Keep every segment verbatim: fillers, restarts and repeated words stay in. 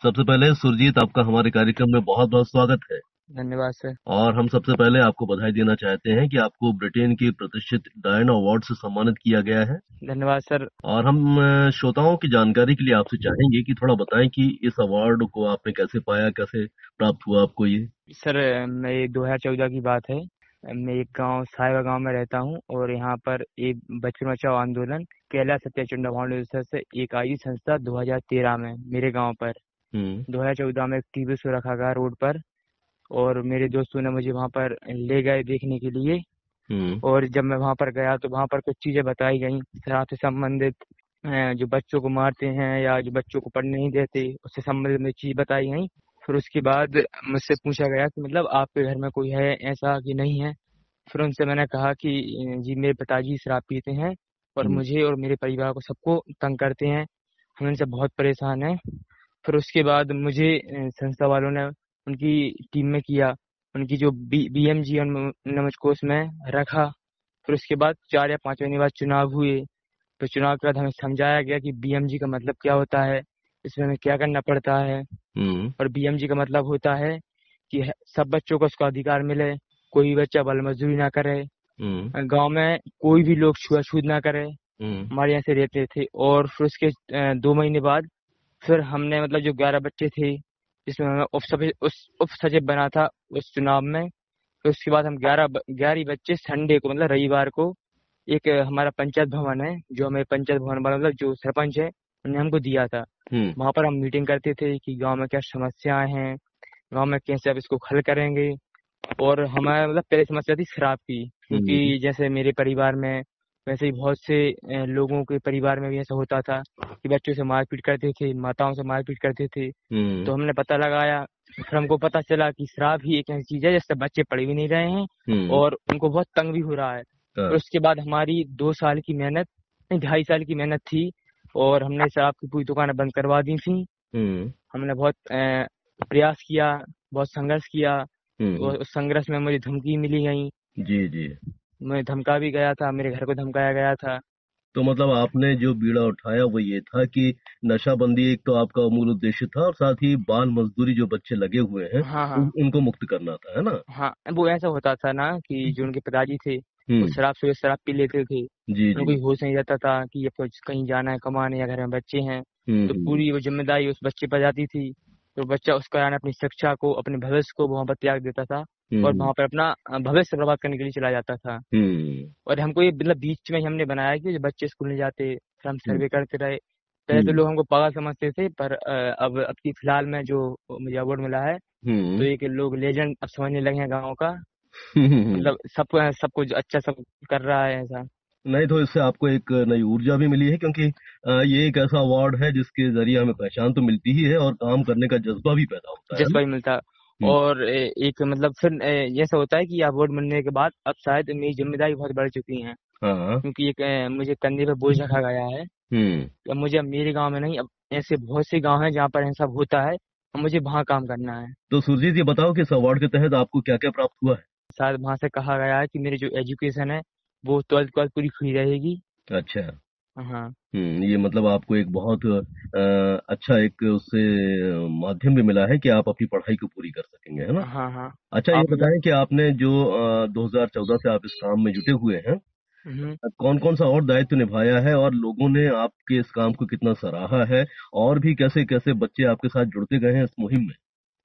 सबसे पहले सुरजीत, आपका हमारे कार्यक्रम में बहुत बहुत स्वागत है। धन्यवाद सर। और हम सबसे पहले आपको बधाई देना चाहते हैं कि आपको ब्रिटेन के प्रतिष्ठित डायना अवार्ड से सम्मानित किया गया है। धन्यवाद सर। और हम अ, श्रोताओं की जानकारी के लिए आपसे चाहेंगे कि थोड़ा बताएं कि इस अवार्ड को आपने कैसे पाया, कैसे प्राप्त हुआ आपको ये। सर मैं दो हज़ार चौदह की बात है। मैं एक गांव साहिबा गांव में रहता हूं और यहाँ पर एक बच्चन बचाओ आंदोलन कैलाश सत्याचंड फाउंडेशन से एक आई संस्था दो हज़ार तेरह में मेरे गांव पर। हम्म दो हज़ार चौदह में एक टीवी शो रखा गया रोड पर और मेरे दोस्तों ने मुझे वहां पर ले गए देखने के लिए। हम्म और जब मैं वहां पर गया तो वहां पर कुछ चीजें बताई गई शराब से संबंधित, अ, जो बच्चों को मारते हैं या जो बच्चों को पढ़ने नहीं देते उससे संबंधित चीज बताई गई। फिर उसके बाद मुझसे पूछा गया कि मतलब आपके घर में कोई है ऐसा कि नहीं है। फिर उनसे मैंने कहा कि अ, जी मेरे पिताजी शराब पीते हैं और हम्म मुझे और मेरे परिवार को सबको तंग करते हैं। हम इनसे बहुत परेशान हैं। फिर उसके बाद मुझे अ, संस्था वालों ने उनकी टीम में किया, उनकी जो बी बी एम जी ने मुझको उसमें रखा। फिर उसके बाद चार या पाँच महीने बाद चुनाव हुए। तो चुनाव के बाद हमें समझाया गया कि बी एम जी का मतलब क्या होता है, इसमें हमें क्या करना पड़ता है। हम्म और बी एम जी का मतलब होता है कि ह- सब बच्चों को उसका अधिकार मिले, कोई भी बच्चा बाल मजदूरी ना करे, हम्म गांव में कोई भी लोग छुआछूत ना करे। हम्म हमारे यहाँ से रहते थे। और फिर उसके अ, दो महीने बाद फिर हमने मतलब जो ग्यारह बच्चे थे जिसमें हमें उप सचिव उस उप सचिव बना था उस चुनाव में। फिर उसके बाद हम ग्यारह ग्यारह बच्चे संडे को मतलब रविवार को एक अ, हमारा पंचायत भवन है, जो हमें पंचायत भवन वाला मतलब जो सरपंच है उन्होंने हमको दिया था। हम्म वहां पर हम मीटिंग करते थे कि गांव में क्या समस्याएं हैं, गांव में कैसे अब इसको हल करेंगे। और हमारा मतलब पहले समस्या थी शराब की, हम्म क्योंकि जैसे मेरे परिवार में वैसे ही बहुत से अ, लोगों के परिवार में भी ऐसा होता था कि बच्चों से मारपीट करते थे, माताओं से मारपीट करते थे। हम्म तो हमने पता लगाया। फिर हमको पता चला कि शराब ही एक ऐसी चीज है जिससे बच्चे पढ़ भी नहीं रहे हैं हम्म और उनको बहुत तंग भी हो रहा है। फिर हाँ, उसके बाद हमारी दो साल की मेहनत, नहीं ढाई साल की मेहनत थी और हमने शराब की पूरी दुकानें बंद करवा दी थी। हम्म हमने बहुत अ, प्रयास किया, बहुत संघर्ष किया। हम्म और उस संघर्ष में मुझे धमकी मिली गई, जी जी। मैं धमका भी गया था, मेरे घर को धमकाया गया था। तो मतलब आपने जो बीड़ा उठाया वो ये था कि नशाबंदी एक तो आपका मूल उद्देश्य था, और साथ ही बाल मजदूरी जो बच्चे लगे हुए हैं हाँ उन, हाँ। उनको मुक्त करना था, है ना। हाँ वो ऐसा होता था ना कि जो उनके पिताजी थे वो हम्म शराब सुबह शराब पी लेते थे। जी उनको जी। कोई होश नहीं रहता था कि ये कुछ कहीं जाना है कमाने या घर में बच्चे हैं। हम्म तो हम्म पूरी वो जिम्मेदारी उस बच्चे पर जाती थी। तो बच्चा उस कारण अपनी शिक्षा को, अपने भविष्य को वहां पर त्याग देता था और हम्म वहां पर अपना अ, भविष्य बर्बाद करने के लिए चला जाता था। हम्म और हमको ये मतलब बीच में ही हमने बनाया कि जो बच्चे स्कूल नहीं जाते, फिर हम हम्म सर्वे करते रहे। पहले तो हम्म लोग हमको पागल समझते थे, पर अ, अब अब की फिलहाल में जो मुझे अवार्ड मिला है तो हम्म एक लोग लेजेंड अब समझने लगे हैं गाँव का। हम्म। मतलब सब सब कुछ अच्छा सब कर रहा है ऐसा। नहीं तो इससे आपको एक नई ऊर्जा भी मिली है, क्योंकि अ, ये एक ऐसा अवार्ड है जिसके जरिए हमें पहचान तो मिलती ही है और काम करने का जज्बा भी पैदा होता है जज्बा ना। भी मिलता है। हम्म और ए, एक मतलब फिर ए, ये ऐसा होता है कि अवार्ड मिलने के बाद अब शायद मेरी जिम्मेदारी बहुत बढ़ चुकी है, हाँ। क्योंकि एक ए, मुझे कंधे पे बोझ रखा गया है। हम्म अब मुझे अब मेरे गांव में नहीं, अब ऐसे बहुत से गांव हैं जहाँ पर ऐसा होता है और मुझे वहाँ काम करना है। तो सुरजीत, ये बताओ कि इस अवार्ड के तहत आपको क्या क्या प्राप्त हुआ है। शायद वहाँ से कहा गया है कि मेरी जो एजुकेशन है वो ट्वेल्थ के बाद पूरी फ्री रहेगी। अच्छा। हाँ हम्म ये मतलब आपको एक बहुत अ, अच्छा एक उससे अ, माध्यम भी मिला है कि आप अपनी पढ़ाई को पूरी कर सकेंगे, है ना। हाँ हाँ। अच्छा, ये आप मतलब बताएं कि आपने जो अ, दो हज़ार चौदह से आप इस काम में जुटे हुए हैं, हम्म, कौन कौन सा और दायित्व निभाया है और लोगों ने आपके इस काम को कितना सराहा है, और भी कैसे कैसे बच्चे आपके साथ जुड़ते गए हैं इस मुहिम में।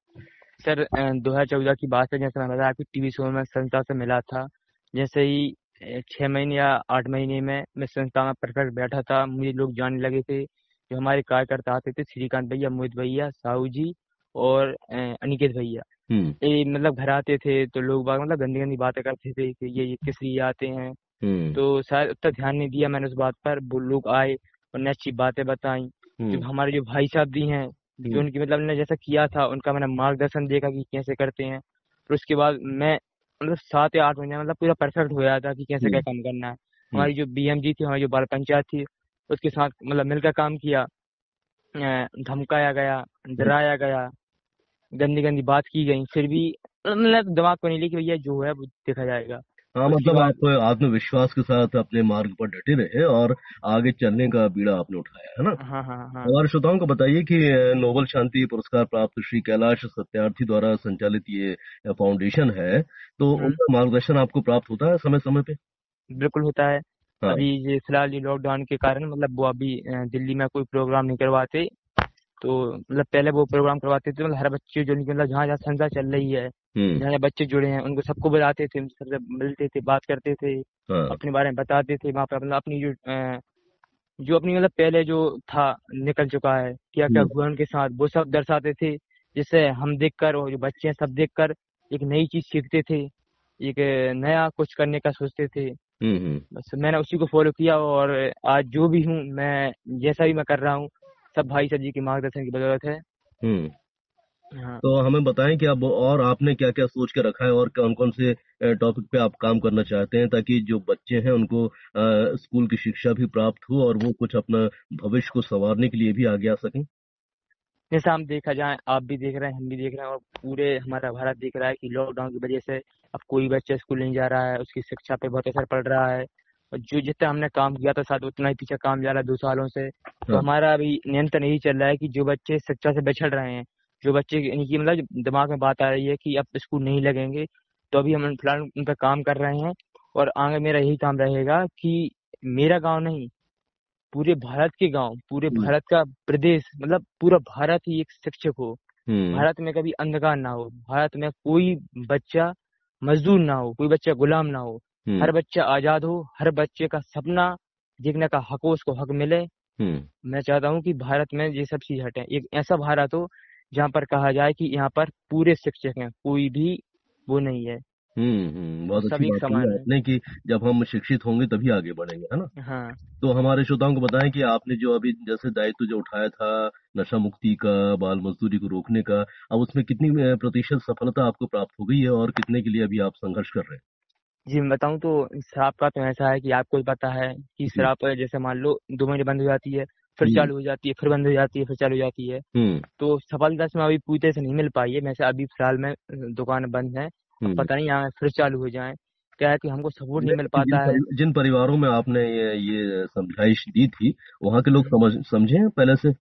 सर दो हजार चौदह की बात है, जैसे मैं बताया आपकी टीवी शो में संस्था से मिला था। जैसे ही अ, छह महीने या आठ महीने में मैं संस्था में परफेक्ट बैठा था, मुझे लोग जानने लगे थे। जो हमारे कार्यकर्ता आते थे, श्रीकांत भैया, मोहित भैया, साहू जी और अ, अनिकेत भैया, हम्म ये मतलब घर आते थे तो लोग बाग मतलब गंदी गंदी बातें करते थे कि ये ये किस लिए आते हैं। हम्म तो शायद उतना ध्यान नहीं दिया मैंने उस बात पर। वो लोग आए और ने अच्छी बातें बताई। जो हम्म हमारे जो भाई साहब भी हैं, जो हम्म उनकी मतलब ने जैसा किया था उनका मैंने मार्गदर्शन देखा कि कैसे करते हैं। फिर उसके बाद मैं मतलब सात या आठ महीने मतलब पूरा परफेक्ट हो गया था कि कैसे क्या हम्म काम करना है। हम्म हमारी जो बी एम जी थी, हमारी जो बाल पंचायत थी, उसके साथ मतलब मिलकर काम किया। अ, धमकाया गया, हम्म डराया गया, गंदी गंदी बात की गई, फिर भी मतलब दिमाग को नहीं ली कि भैया जो है वो देखा जाएगा। हाँ, उसके मतलब बाद आप आत्मविश्वास के साथ अपने मार्ग पर डटे रहे और आगे चलने का बीड़ा आपने उठाया है ना। हाँ हाँ हाँ। हमारे श्रोताओं को बताइए कि नोबल शांति पुरस्कार प्राप्त श्री कैलाश सत्यार्थी द्वारा संचालित ये फाउंडेशन है, तो हम्म। उनका मार्गदर्शन आपको प्राप्त होता है समय समय पे? बिल्कुल होता है। हाँ। अभी ये फिलहाल ये लॉकडाउन के कारण मतलब वो अभी अ, दिल्ली में कोई प्रोग्राम नहीं करवाते। तो मतलब पहले वो प्रोग्राम करवाते थे, मतलब हर बच्चे जो मतलब जहाँ जहाँ संस्था चल रही है, हम्म। जहाँ जहाँ बच्चे जुड़े हैं उनको सबको बुलाते थे, उनसे सबसे मिलते थे, बात करते थे, हाँ। अपने बारे में बताते थे। वहाँ पे मतलब अपनी जो अ, जो अपनी मतलब पहले जो था निकल चुका है, क्या क्या हम्म। हुआ उनके साथ, वो सब दर्शाते थे। जिससे हम देखकर और जो बच्चे हैं सब देखकर एक नई चीज सीखते थे, एक अ, नया कुछ करने का सोचते थे। हम्म। हम्म। बस मैंने उसी को फॉलो किया और आज जो भी हूँ मैं, जैसा भी मैं कर रहा हूँ, सब भाई साहब जी के मार्गदर्शन की बदौलत है। हम्म। हाँ। तो हमें बताएं कि अब और आपने क्या क्या सोच के रखा है और कौन कौन से टॉपिक पे आप काम करना चाहते हैं, ताकि जो बच्चे हैं उनको अ, स्कूल की शिक्षा भी प्राप्त हो और वो कुछ अपना भविष्य को संवारने के लिए भी आगे आ सकें। जैसा हम देखा जाए, आप भी देख रहे हैं, हम भी देख रहे हैं, और पूरे हमारा भारत देख रहा है कि लॉकडाउन की वजह से अब कोई बच्चा स्कूल नहीं जा रहा है, उसकी शिक्षा पे बहुत असर पड़ रहा है। और जो जितना हमने काम किया था शायद उतना ही पीछे काम जा रहा है दो सालों से। तो हाँ। हमारा अभी नियंत्रण यही चल रहा है कि जो बच्चे शिक्षा से बिछड़ रहे हैं, जो बच्चे इनकी मतलब दिमाग में बात आ रही है कि अब स्कूल नहीं लगेंगे, तो अभी हम फिलहाल उन पर काम कर रहे हैं। और आगे मेरा यही काम रहेगा कि मेरा गांव नहीं, पूरे भारत के गांव, पूरे हम्म। भारत का प्रदेश, मतलब पूरा भारत ही एक शिक्षक हो। हम्म। भारत में कभी अंधकार ना हो, भारत में कोई बच्चा मजदूर ना हो, कोई बच्चा गुलाम ना हो, हम्म। हर बच्चा आजाद हो, हर बच्चे का सपना देखने का हक हो, उसको हक मिले। हम्म। मैं चाहता हूँ कि भारत में ये सब चीज हटे, एक ऐसा भारत हो जहाँ पर कहा जाए कि यहाँ पर पूरे शिक्षक हैं, कोई भी वो नहीं है, हम्म। हम्म, और बहुत अच्छी सभी एक बात कही समान है। आपने कि जब हम शिक्षित होंगे तभी आगे बढ़ेंगे, है ना। हाँ तो हमारे श्रोताओं को बताएं कि आपने जो अभी जैसे दायित्व जो उठाया था नशा मुक्ति का, बाल मजदूरी को रोकने का, अब उसमें कितनी अ, प्रतिशत सफलता आपको प्राप्त हो गई है और कितने के लिए अभी आप संघर्ष कर रहे जी, मैं बताऊँ तो शराब का तो ऐसा है कि आपको भी पता है कि हैं? शराब जैसे मान लो दो महीने बंद हो जाती है, फिर हम्म। चालू हो जाती है, फिर बंद हो जाती है, फिर चालू हो जाती है। हम्म। तो सफलता इसमें अभी पूरी तरह से नहीं मिल पाई है। वैसे अभी फिलहाल में अ, दुकान बंद है, अब हम्म। पता नहीं यहाँ फिर चालू हो जाए। क्या है कि हमको सपोर्ट नहीं मिल लेकिन जिन पाता है। परि, जिन परिवारों में आपने ये, ये समझाइश दी थी, वहाँ के लोग हम्म, समझ समझे हैं पहले से?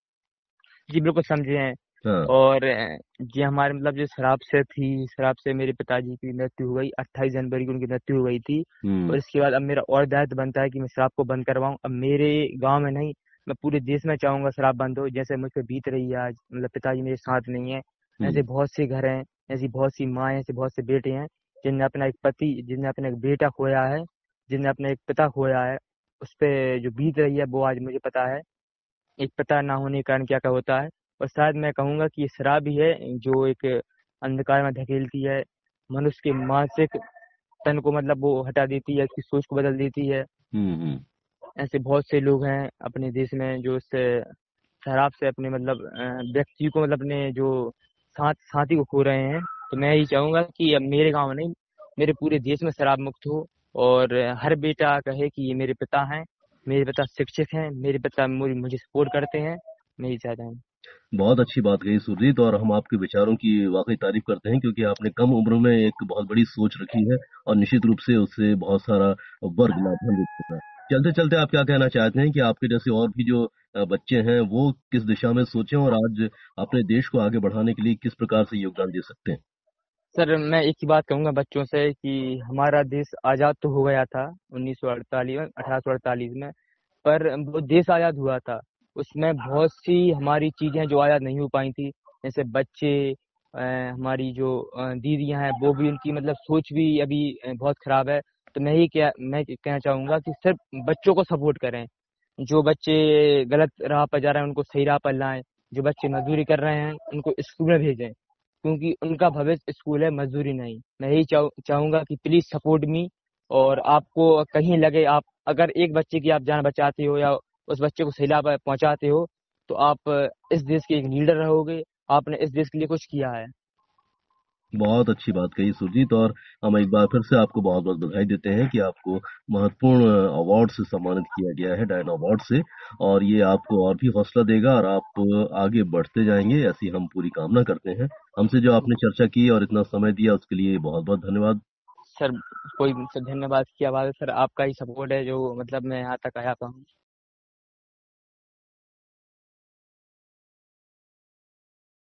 जी बिल्कुल समझे हैं। हाँ। और अ, ये हमारे मतलब जो शराब से थी, शराब से मेरे पिताजी की मृत्यु हो गई, अट्ठाईस जनवरी को उनकी मृत्यु हो गई थी। हम्म। और इसके बाद अब मेरा और दायित्व बनता है कि मैं शराब को बंद करवाऊं। अब मेरे गांव में नहीं, मैं पूरे देश में चाहूंगा शराब बंद हो। जैसे मुझ पे बीत रही है आज, मतलब पिताजी मेरे साथ नहीं है, हम्म। ऐसे बहुत से घर हैं, ऐसी बहुत सी माँ ऐसे बहुत से बेटे हैं जिनने अपना एक पति, जिनने अपना एक बेटा खोया है, जिनने अपना एक पिता खोया है। उस पे जो बीत रही है वो आज मुझे पता है। एक पता ना होने के कारण क्या क्या होता है। और शायद मैं कहूंगा कि ये शराब ही है जो एक अंधकार में धकेलती है, मनुष्य के मानसिक तन को मतलब वो हटा देती है, उसकी सोच को बदल देती है। हम्म। हम्म। ऐसे बहुत से लोग हैं अपने देश में जो इससे, शराब से अपने मतलब अ, व्यक्ति को मतलब अपने जो साथ साथी को खो रहे हैं। तो मैं यही चाहूंगा कि अब मेरे गांव में नहीं, मेरे पूरे देश में शराब मुक्त हो। और हर बेटा कहे कि ये मेरे पिता हैं, मेरे पिता शिक्षक हैं, मेरे पिता मुझे मुझे सपोर्ट करते हैं। मैं यही चाहता हूँ। बहुत अच्छी बात कही सुरजीत, और हम आपके विचारों की वाकई तारीफ करते हैं क्योंकि आपने कम उम्र में एक बहुत बड़ी सोच रखी है और निश्चित रूप से उससे बहुत सारा वर्ग लाभान्वित होता है। चलते चलते आप क्या कहना चाहते हैं कि आपके जैसे और भी जो अ, बच्चे हैं वो किस दिशा में सोचें और आज अपने देश को आगे बढ़ाने के लिए किस प्रकार से योगदान दे सकते हैं? सर मैं एक ही बात कहूंगा बच्चों से कि हमारा देश आज़ाद तो हो गया था उन्नीस सौ अड़तालीस में, अठारह सौ अड़तालीस में, पर वो देश आज़ाद हुआ था, उसमें बहुत सी हमारी चीज़ें जो आज़ाद नहीं हो पाई थी। जैसे बच्चे, अ, हमारी जो अ, दीदियां हैं, वो भी, उनकी मतलब सोच भी अभी अ, बहुत खराब है। तो मैं ही क्या मैं कहना चाहूंगा कि सिर्फ बच्चों को सपोर्ट करें। जो बच्चे गलत राह पर जा रहे हैं उनको सही राह पर लाएं, जो बच्चे मजदूरी कर रहे हैं उनको स्कूल में भेजें, क्योंकि उनका भविष्य स्कूल है, मजदूरी नहीं। मैं यही चाहूँ चाहूंगा कि प्लीज सपोर्ट मी। और आपको कहीं लगे, आप अगर एक बच्चे की आप जान बचाते हो या उस बच्चे को सही राह पर पहुंचाते हो, तो आप इस देश के एक लीडर रहोगे, आपने इस देश के लिए कुछ किया है। बहुत अच्छी बात कही सुरजीत, और हम एक बार फिर से आपको बहुत बहुत बधाई देते हैं कि आपको महत्वपूर्ण अवार्ड से सम्मानित किया गया है, डायन अवार्ड से। और ये आपको और भी हौसला देगा और आप आगे बढ़ते जाएंगे, ऐसी हम पूरी कामना करते हैं। हमसे जो आपने चर्चा की और इतना समय दिया उसके लिए बहुत बहुत धन्यवाद। सर कोई सर धन्यवाद की आवाज़ है सर, आपका ही सपोर्ट है जो मतलब मैं यहाँ तक आया पाऊँ।